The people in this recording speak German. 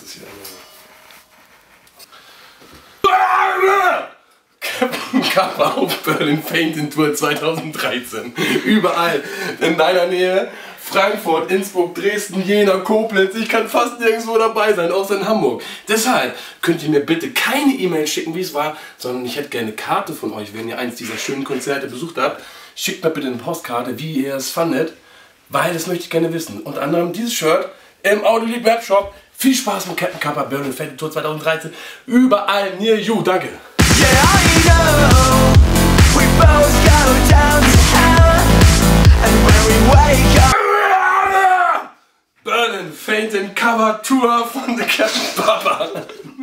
das hier? Captain Kappa auf Berlin Fainting Tour 2013. Überall in deiner Nähe. Frankfurt, Innsbruck, Dresden, Jena, Koblenz. Ich kann fast nirgendwo dabei sein, außer in Hamburg. Deshalb könnt ihr mir bitte keine E-Mail schicken, wie es war, sondern ich hätte gerne eine Karte von euch, wenn ihr eins dieser schönen Konzerte besucht habt. Schickt mir bitte eine Postkarte, wie ihr es fandet, weil das möchte ich gerne wissen. Unter anderem dieses Shirt im Audiolied Webshop. Viel Spaß mit Captain Kappa Berlin Fainting Tour 2013. Überall near you. Danke. Yeah, I know we both go down to hell, and when we wake up, Berlin Fainting Cover Tour von The Captain Kappa.